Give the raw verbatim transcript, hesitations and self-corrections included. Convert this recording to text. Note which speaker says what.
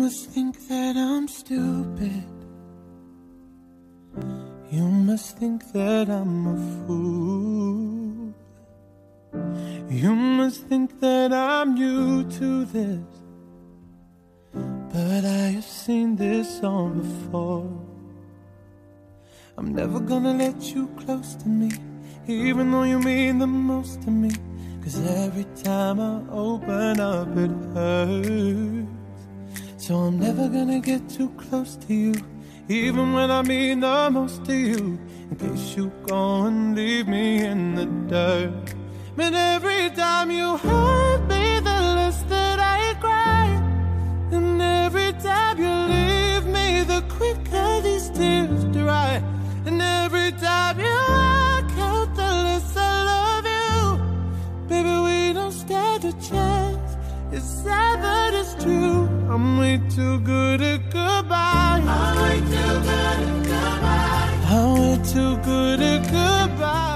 Speaker 1: must think that I'm stupid. You must think that I'm a fool. You must think that I'm new to this, but I have seen this song before. I'm never gonna let you close to me, even though you mean the most to me. Cause every time I open up it hurts. So I'm never gonna get too close to you, even when I mean the most to you, in case you go and leave me in the dirt. But every time you hurt me, the less that I cry. And every time you leave me, the quicker these tears dry. And every time you walk out, the less I love you. Baby, we don't stand a chance. It's sad but it's true. I'm way too good at goodbye. I'm way too good at goodbye. I'm way too good at goodbye.